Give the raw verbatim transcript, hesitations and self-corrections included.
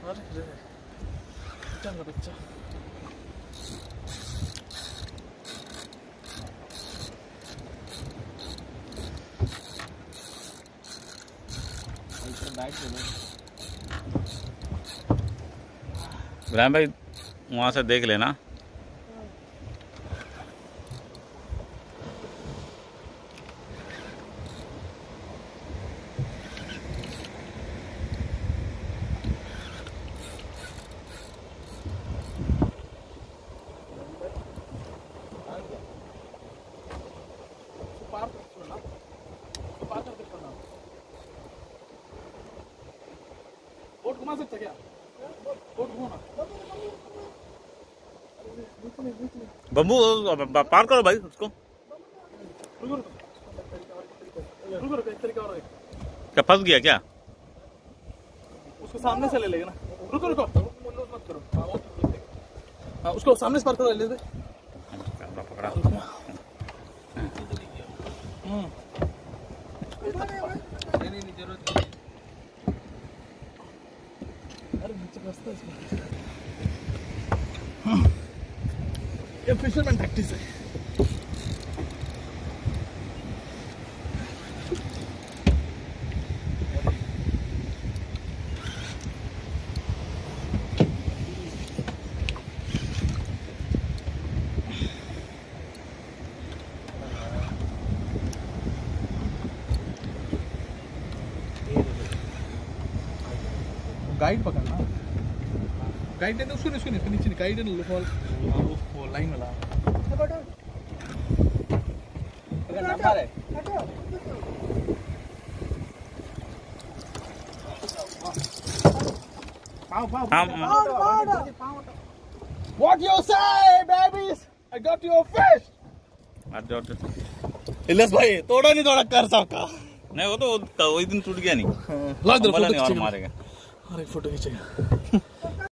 अरे चल बच्चा इब्राहिम भाई वहाँ से देख लेना। बोट घुमा सकता क्या? बोट घुमाना बम्बू पार करो भाई उसको। रुको रुको रुको रुको एक तरीका और है। क्या फंस गया क्या? उसको सामने से ले लेगा ना। रुको रुको मत करो। हाँ उसको सामने से पार करो ले दे। कैमरा पकड़ा। हम्म नहीं नहीं जरूरत नहीं। अरे नीचे रास्ता है इसमें। ये फिशरमैन प्रैक्टिस है। गाइड पकड़ना। गाइड नहीं उसको नहीं उसको नहीं नीचे गाइड है फॉल वो लाइन वाला अगर नंबर है pav pav What you say babies I got your fish Ilyas भाई तोड़ा नहीं तोड़ा कर सबका नहीं वो तो वही दिन टूट गया नहीं। ला दो फोटो मारेगा। अरे फोटो खींचेगा।